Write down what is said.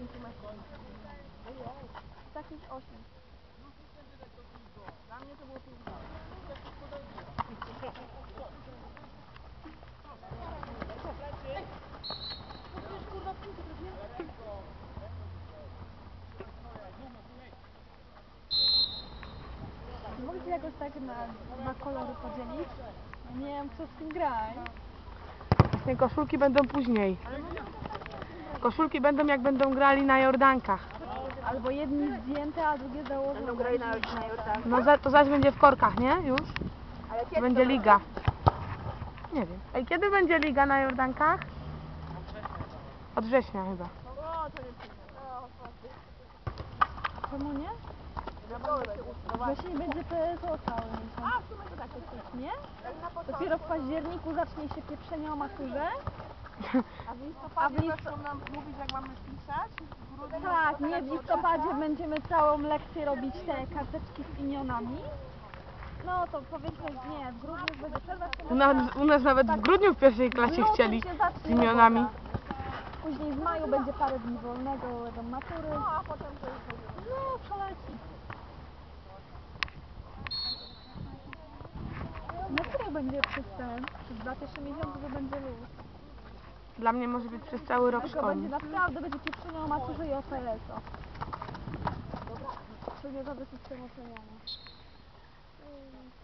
Takich 8. Dla mnie to było 5 Mogę się jakoś tak na 2 kolory podzielić? Nie wiem, co z tym grać. Właśnie koszulki będą później. Koszulki będą, jak będą grali na Jordankach. Albo jedni zdjęte, a drugie założone. Będą grali na Jordan. No to zaś będzie w korkach, nie? Już? Ale kiedy Będzie liga. Nie wiem. Ej, kiedy będzie liga na Jordankach? Od września chyba. Czemu nie? Właśnie będzie PSO cały miesiąc. A, w sumie to tak jest. Nie? Dopiero w październiku zacznie się pieprzenie o maturze. A w listopadzie zaczną nam mówić, jak mamy pisać? W grudniu Tak, nie, w listopadzie będziemy całą lekcję robić te karteczki z imionami. No to powiedzmy, nie, w grudniu będzie przerwa. U nas nawet w grudniu w pierwszej klasie lutym chcieli się zacznie z imionami. robota. Później w maju będzie parę dni wolnego, będą matury. No, a potem to już będzie. No, przeleci. No której będzie przez przez 2 pierwsze miesiące to będzie luz. Dla mnie może być przez cały rok Tylko będzie szkolny. naprawdę będzie pieprzenie o maturze i o PSO. Czyli za system oceniania.